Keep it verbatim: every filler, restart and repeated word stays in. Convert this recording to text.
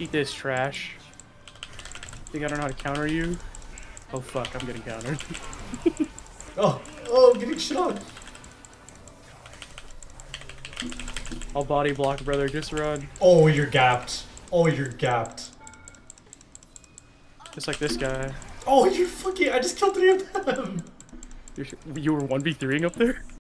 Eat this trash. Think I don't know how to counter you? Oh fuck, I'm getting countered. Oh, oh, I'm getting shit on. I'll body block, brother. Just run. Oh, you're gapped. Oh, you're gapped. Just like this guy. Oh, you fucking! I just killed three of them. You're, you were one v three-ing up there?